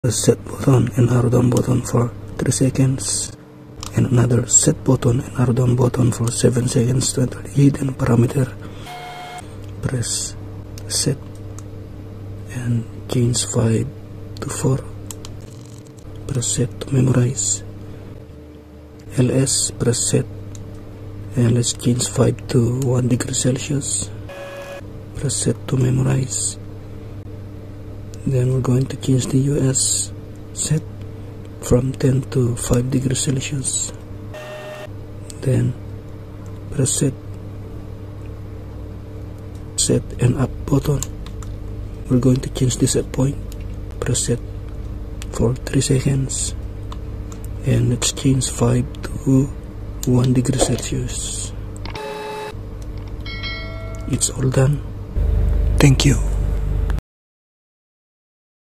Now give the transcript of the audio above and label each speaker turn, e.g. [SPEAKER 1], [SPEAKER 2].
[SPEAKER 1] set button and arrow down button for 3 seconds, and another set button and arrow down button for 7 seconds to enter the hidden parameter. Press set and change 5 to 4. Press set to memorize. LS, press set and let's change 5 to 1 degree Celsius. Press set to memorize. Then we're going to change the US set from 10 to 5 degrees Celsius. Then press set and up button. We're going to change the set point. Press set for 3 seconds and let's change 5 to 1 degree Celsius. It's all done. Thank you.